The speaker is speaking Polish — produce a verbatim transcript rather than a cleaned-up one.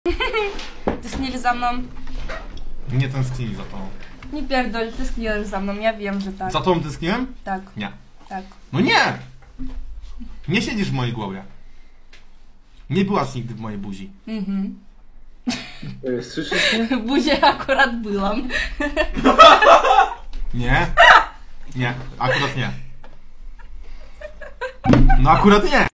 Tęsknili za mną? Nie tęsknili za tobą. Nie pierdol, tęskniłeś za mną, ja wiem, że tak. Za tobą tęskniłem? Tak. Nie. Tak. No nie! Nie siedzisz w mojej głowie. Nie byłaś nigdy w mojej buzi. Mhm. Słyszysz mnie? W buzie akurat byłam. Nie? Nie, akurat nie. No akurat nie!